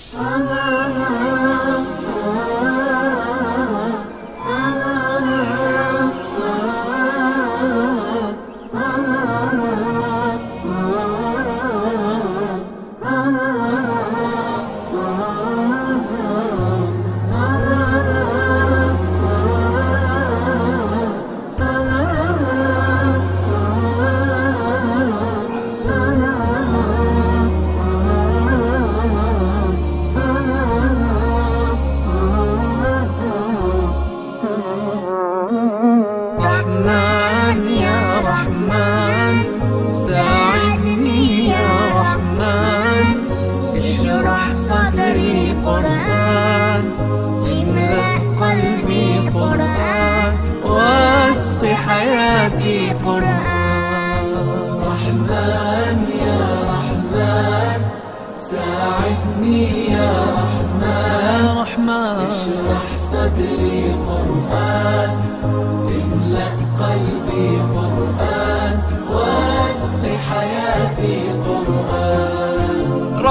رحمن يا رحمن ساعدني يا رحمن، اشرح صدري قرآن، املأ قلبي قرآن، واسق حياتي قرآن. رحمن يا رحمن ساعدني يا رحمن، اشرح صدري قرآن، املأ قلبي قرآن، واسق حياتي قرآن.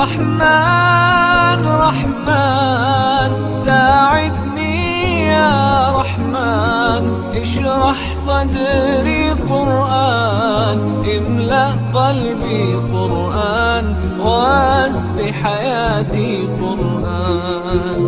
رحمن رحمن ساعدني يا رحمن، اشرح صدري قرآن، املأ قلبي قرآن، واسق حياتي قرآن.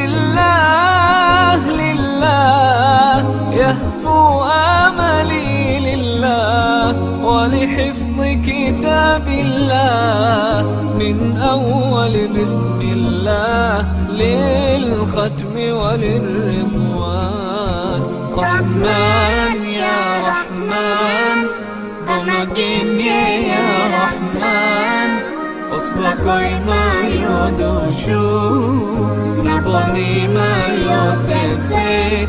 لله لله يهفو آملي لله، ولحفظ كتاب الله من أول بسم الله للختم وللرضوان. رحمن يا رحمن بمجيني يا رحمن، أصبحي ما يدوشو نبني ما يوسيتي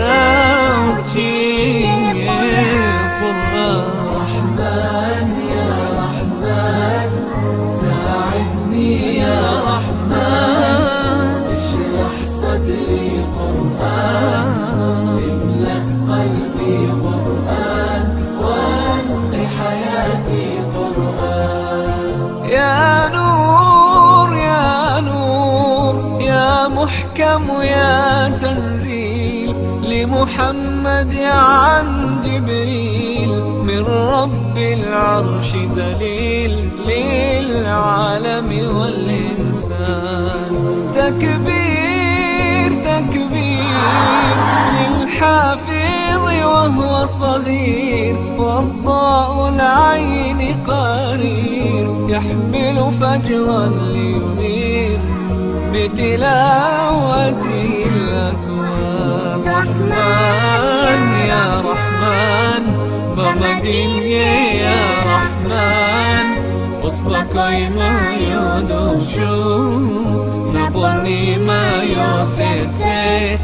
ناوتشيني قرآن. رحمن يا رحمن ساعدني يا رحمن، اشرح صدري قرآن، املأ قلبي قرآن، واسق حياتي قرآن. يا نور يا نور يا محكم يا تنزيل لمحمد عن جبريل، من رب العرش دليل للعالم والإنسان. تكبير تكبير للحافظ وهو صغير، والضاء العين قرير، يحمل فجرا لينير بتلاوته الأكوان. رحمن يا رحمن بمجيني يا رحمن، أصبحي ما يدوشو نبني ما يوسيتي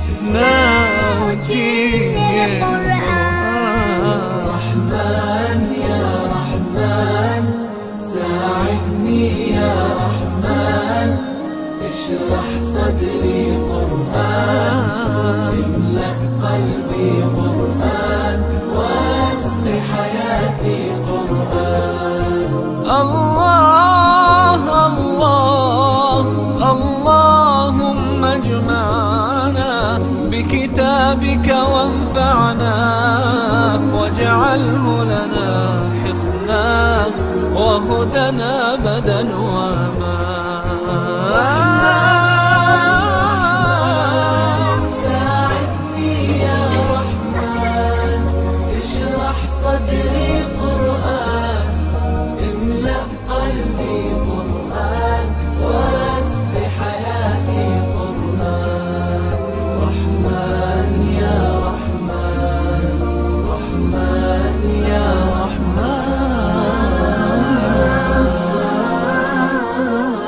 ناوتشيني قرآن. رحمن يا رحمن ساعدني يا رحمن، اشرح صدري قرآن، املأ قلبي قرآن، واسق حياتي قرآن. الله الله اللهم اجمعنا بكتابك وانفعنا، واجعله لنا حصنا وهدنا أبدا وما. ساعدني يا رحمن، اشرح صدري قرآن، املأ قلبي قرآن، واسق حياتي قرآن. رحمن يا رحمن رحمن يا رحمن.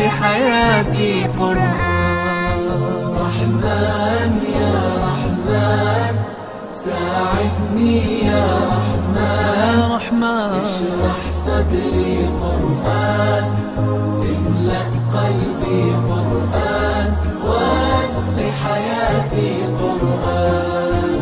حياتي قرآن. رحمن يا رحمن ساعدني يا رحمن اشرح صدري قرآن املأ قلبي قرآن واسق حياتي قرآن.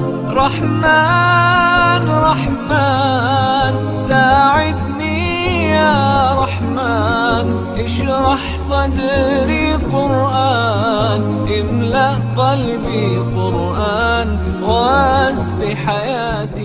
رحمن رحمن ساعدني يا رحمن اشرح صدري قرآن املأ قلبي قرآن واسق حياتي